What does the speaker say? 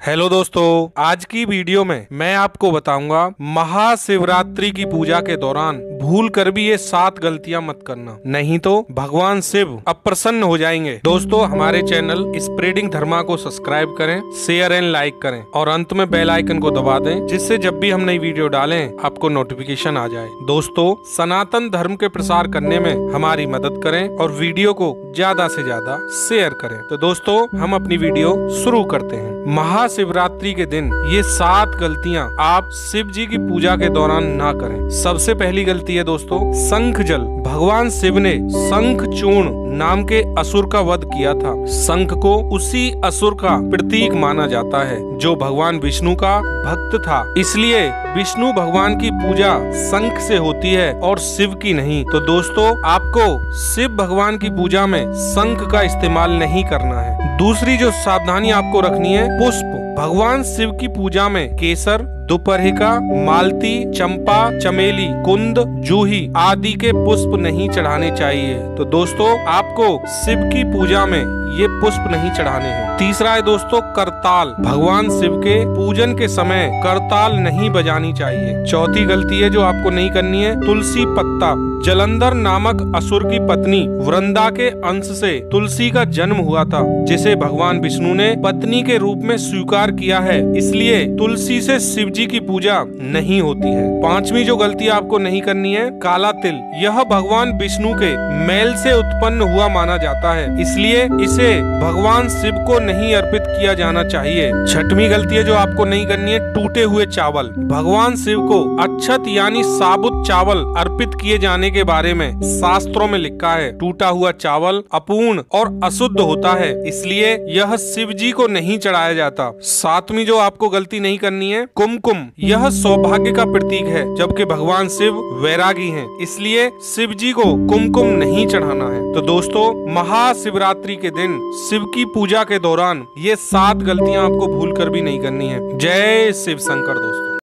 Hello दोस्तों, आज की वीडियो में मैं आपको बताऊंगा महाशिवरात्रि की पूजा के दौरान भूल कर भी ये 7 गलतियां मत करना, नहीं तो भगवान शिव अप्रसन्न हो जाएंगे। दोस्तों, हमारे चैनल स्प्रेडिंग धर्मा को सब्सक्राइब करें, शेयर एंड लाइक करें और अंत में बेल आइकन को दबा दें, जिससे जब भी हम नई वीडियो डालें आपको नोटिफिकेशन आ जाए। दोस्तों, सनातन धर्म के प्रसार करने में हमारी मदद करें और वीडियो को ज्यादा से ज्यादा शेयर करें। तो दोस्तों, हम अपनी वीडियो शुरू करते हैं। महाशिवरात्रि के दिन ये 7 गलतियां आप शिव जी की पूजा के दौरान ना करें। सबसे पहली गलती है दोस्तों, शंख जल। भगवान शिव ने शंख चूर्ण नाम के असुर का वध किया था। शंख को उसी असुर का प्रतीक माना जाता है जो भगवान विष्णु का भक्त था, इसलिए विष्णु भगवान की पूजा शंख से होती है और शिव की नहीं। तो दोस्तों, आपको शिव भगवान की पूजा में शंख का इस्तेमाल नहीं करना है। दूसरी जो सावधानी आपको रखनी है, पुष्प। भगवान शिव की पूजा में केसर, दुपहिका, मालती, चंपा, चमेली, कुंद, जूही आदि के पुष्प नहीं चढ़ाने चाहिए। तो दोस्तों, आपको शिव की पूजा में ये पुष्प नहीं चढ़ाने हैं। तीसरा है दोस्तों, करताल। भगवान शिव के पूजन के समय करताल नहीं बजानी चाहिए। चौथी गलती है जो आपको नहीं करनी है, तुलसी पत्ता। जलंधर नामक असुर की पत्नी वृंदा के अंश से तुलसी का जन्म हुआ था, जिसे भगवान विष्णु ने पत्नी के रूप में स्वीकार किया है, इसलिए तुलसी से शिव जी की पूजा नहीं होती है। पांचवी जो गलती आपको नहीं करनी है, काला तिल। यह भगवान विष्णु के मैल से उत्पन्न हुआ माना जाता है, इसलिए इसे भगवान शिव को नहीं अर्पित किया जाना चाहिए। छठवीं गलती है जो आपको नहीं करनी है, टूटे हुए चावल। भगवान शिव को अक्षत यानी साबुत चावल अर्पित किए जाने के बारे में शास्त्रों में लिखा है। टूटा हुआ चावल अपूर्ण और अशुद्ध होता है, इसलिए यह शिव जी को नहीं चढ़ाया जाता। सातवीं जो आपको गलती नहीं करनी है, कुमकुम। यह सौभाग्य का प्रतीक है, जबकि भगवान शिव वैरागी हैं, इसलिए शिव जी को कुमकुम नहीं चढ़ाना है। तो दोस्तों, महाशिवरात्रि के दिन शिव की पूजा के दौरान ये 7 गलतियां आपको भूल कर भी नहीं करनी है। जय शिव शंकर दोस्तों।